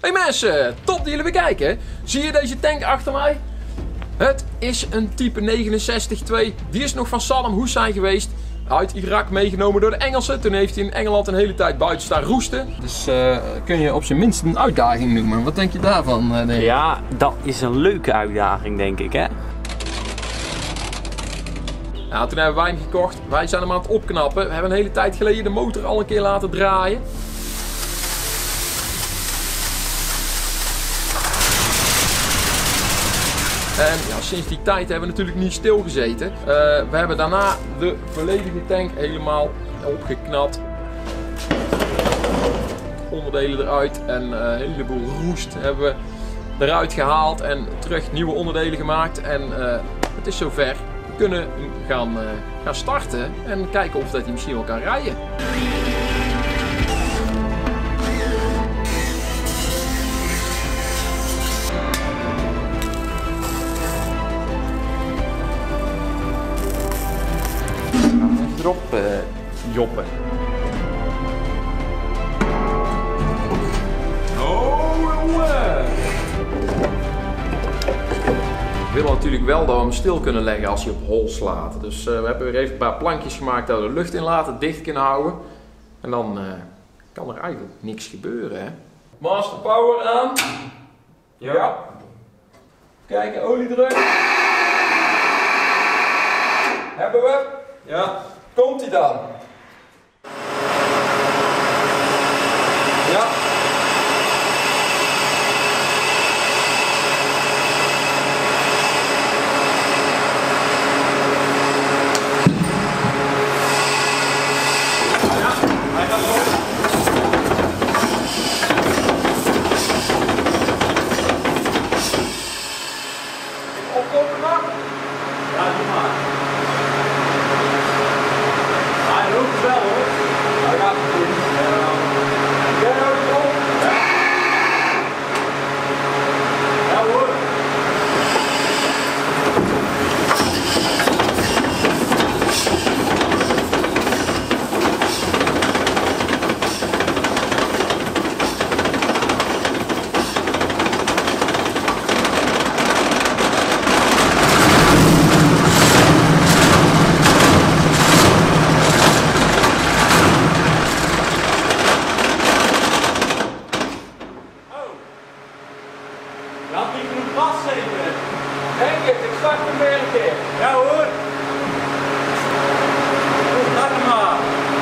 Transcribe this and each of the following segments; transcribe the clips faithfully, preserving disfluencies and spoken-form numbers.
Hey mensen, top dat jullie weer kijken. Zie je deze tank achter mij? Het is een type negenenzestig twee. Die is nog van Saddam Hussein geweest. Uit Irak meegenomen door de Engelsen. Toen heeft hij in Engeland een hele tijd buiten staan roesten. Dus uh, kun je op zijn minst een uitdaging noemen. Wat denk je daarvan? Uh, denk je? Ja, dat is een leuke uitdaging denk ik hè. Nou, toen hebben wij hem gekocht. Wij zijn hem aan het opknappen. We hebben een hele tijd geleden de motor al een keer laten draaien. En ja, sinds die tijd hebben we natuurlijk niet stilgezeten. Uh, we hebben daarna de volledige tank helemaal opgeknapt. Onderdelen eruit en uh, een heleboel roest hebben we eruit gehaald en terug nieuwe onderdelen gemaakt. En uh, het is zover. We kunnen gaan, uh, gaan starten en kijken of dat hij misschien wel kan rijden. Even erop uh, joppen. Oh jongen! We willen natuurlijk wel dat we hem stil kunnen leggen als hij op hol slaat. Dus uh, we hebben weer even een paar plankjes gemaakt dat we de lucht in laten, dicht kunnen houden. En dan uh, kan er eigenlijk niks gebeuren. Hè? Master power aan. Ja. ja. Kijken, oliedruk. Hebben we? Ja. Komt hij dan? Ja. Denk het, ik start hem weer een keer. Ja hoor. Start hem maar.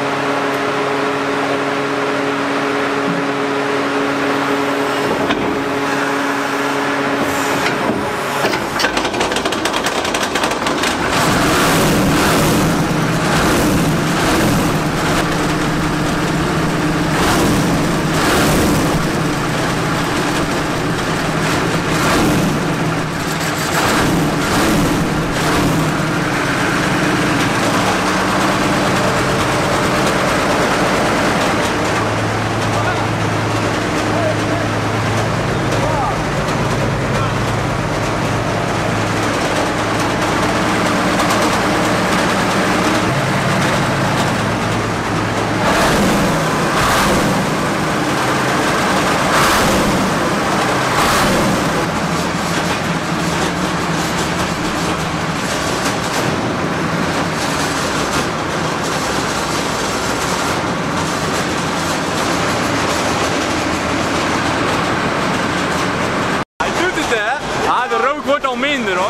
Wordt al minder hoor.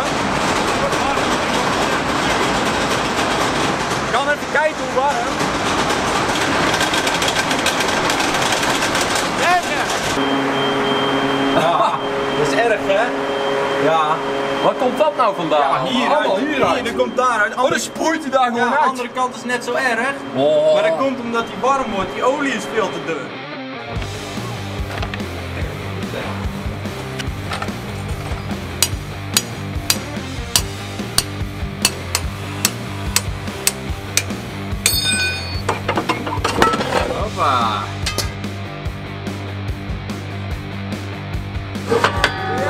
Ik kan even kijken hoe warm. Lekker! Ja, dat is erg hè? Ja. Waar komt dat nou vandaan? Ja, hier, allemaal hieruit. Hier, dat komt daaruit. Oh, dan sproeit hij daar gewoon ja, uit. De andere kant is net zo erg. Oh. Maar dat komt omdat hij warm wordt. Die olie is veel te dun. Hoppa. Ja.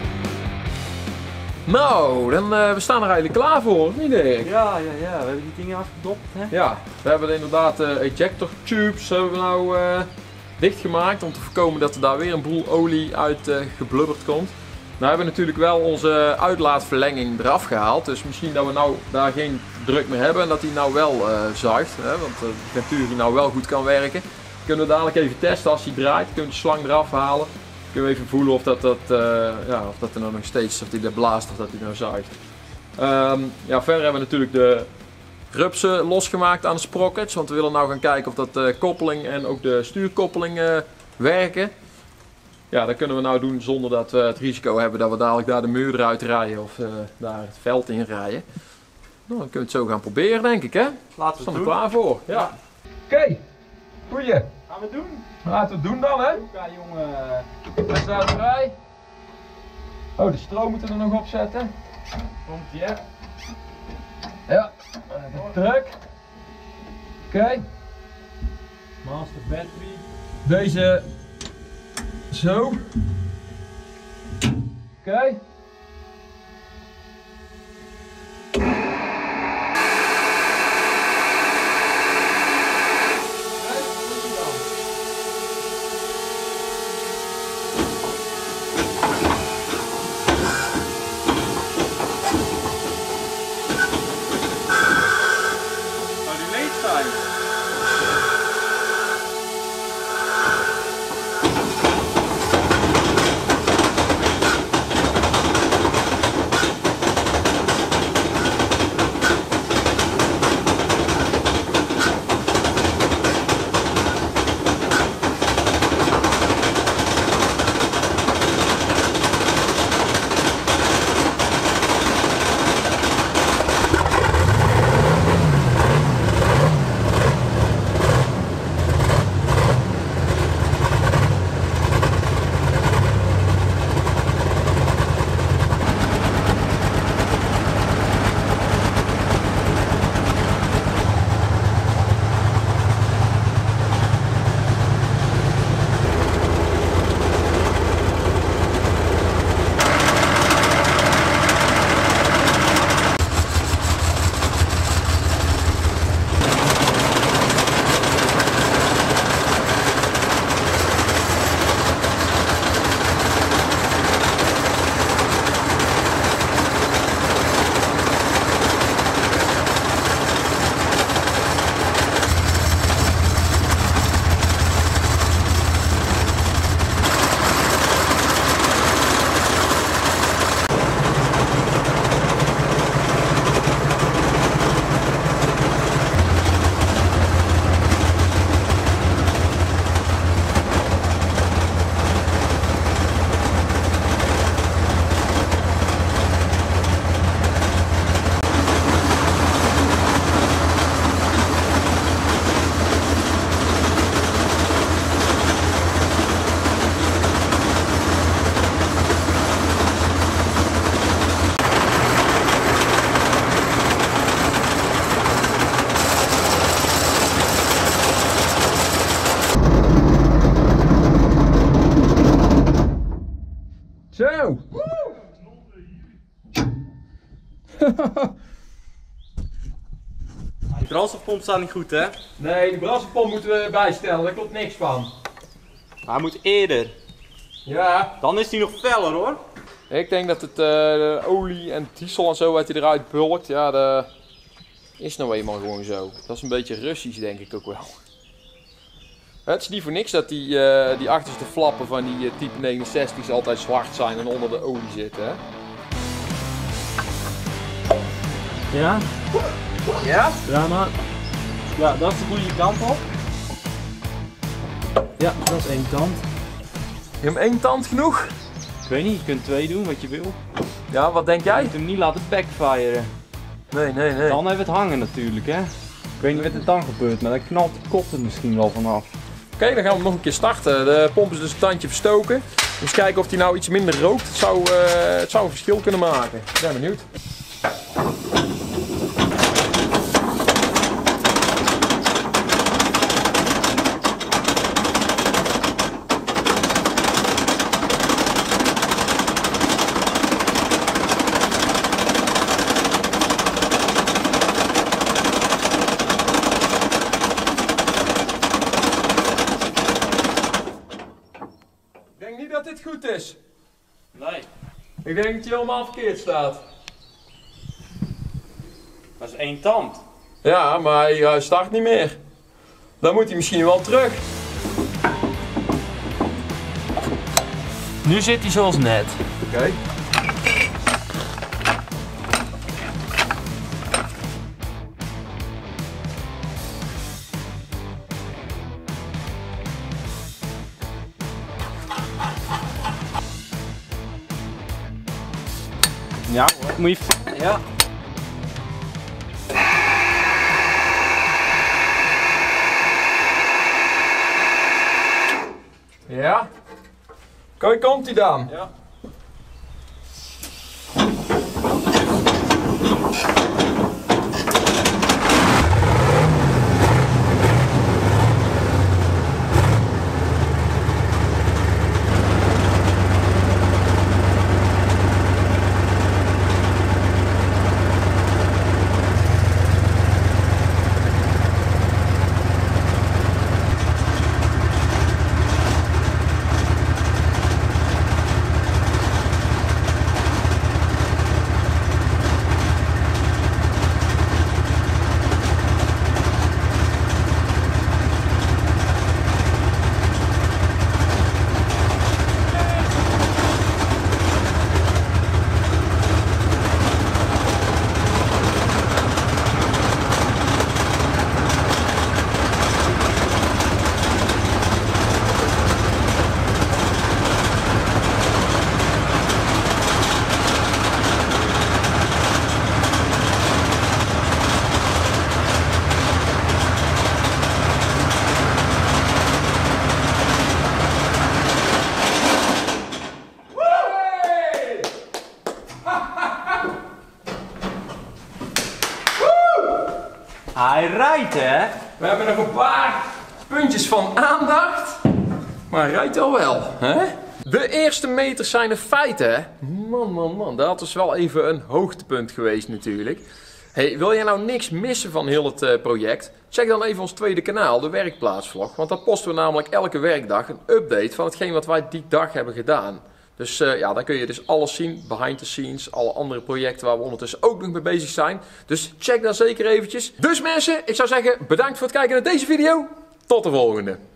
Nou, dan uh, we staan er eigenlijk klaar voor, of niet Dirk? Ja, ja, ja. We hebben die dingen afgedopt, hè? Ja, we hebben inderdaad uh, ejector tubes hebben we nou uh, dichtgemaakt om te voorkomen dat er daar weer een boel olie uit uh, geblubberd komt. Nou hebben we natuurlijk wel onze uitlaatverlenging eraf gehaald, dus misschien dat we nou daar geen druk meer hebben en dat die nou wel uh, zuigt, hè, want uh, de Venturi nou wel goed kan werken. Kunnen we dadelijk even testen als hij draait, kunnen we de slang eraf halen. Kunnen we even voelen of dat, dat, uh, ja, of dat er nou nog steeds, of die er blaast of dat hij nou zuigt. Um, ja, verder hebben we natuurlijk de rupsen losgemaakt aan de sprockets, want we willen nou gaan kijken of dat de koppeling en ook de stuurkoppeling uh, werken. Ja, dat kunnen we nou doen zonder dat we het risico hebben dat we dadelijk daar de muur eruit rijden of uh, daar het veld in rijden. Nou, dan kunnen we het zo gaan proberen, denk ik, hè? Laten we Staan het er doen. klaar voor. Ja. Oké, okay. Goeie. Gaan we het doen? Laten we het doen dan, hè? Ja, jongen. Wij staan erbij. Oh, de stroom moeten we er nog op zetten. Komt ie, hè? Ja, even druk. Oké. Okay. Master battery. Deze zo. Oké. Okay. Zo! Die brandstofpomp staat niet goed, hè? Nee, de brandstofpomp moeten we bijstellen, daar klopt niks van. Hij moet eerder. Ja. Dan is hij nog feller, hoor. Ik denk dat het uh, de olie en diesel en zo wat hij eruit bulkt, ja, dat is nou eenmaal gewoon zo. Dat is een beetje Russisch, denk ik ook wel. Het is niet voor niks dat die, uh, die achterste flappen van die uh, type negenenzestig's altijd zwart zijn en onder de olie zitten, hè? Ja? Ja? Ja, maar... Ja, dat is de goede kant op. Ja, dat is één kant. Je hebt één tand genoeg? Ik weet niet, je kunt twee doen wat je wil. Ja, wat denk jij? Je moet hem niet laten backfiren. Nee, nee, nee. Dan hebben we het hangen natuurlijk, hè. Ik weet niet wat er dan gebeurt, maar dan knalt de kop er misschien wel vanaf. Oké, okay, dan gaan we nog een keer starten. De pomp is dus een tandje verstoken. Eens kijken of die nou iets minder rookt. Het zou, uh, het zou een verschil kunnen maken. Ik ben benieuwd. het goed is? Nee. Ik denk dat je helemaal verkeerd staat. Dat is één tand. Ja, maar hij, hij start niet meer. Dan moet hij misschien wel terug. Nu zit hij zoals net. Oké. Okay. Ja hoor. Moet je... Ja. Ja. Kijk, komt hij dan? Ja. Hij rijdt, hè? We hebben nog een paar puntjes van aandacht. Maar hij rijdt al wel, hè? De eerste meters zijn een feit, hè? Man, man, man. Dat is wel even een hoogtepunt geweest natuurlijk. Hey, wil jij nou niks missen van heel het uh, project? Check dan even ons tweede kanaal, de werkplaatsvlog. Want daar posten we namelijk elke werkdag een update van hetgeen wat wij die dag hebben gedaan. Dus uh, ja, dan kun je dus alles zien, behind the scenes, alle andere projecten waar we ondertussen ook nog mee bezig zijn. Dus check daar zeker eventjes. Dus mensen, ik zou zeggen bedankt voor het kijken naar deze video. Tot de volgende.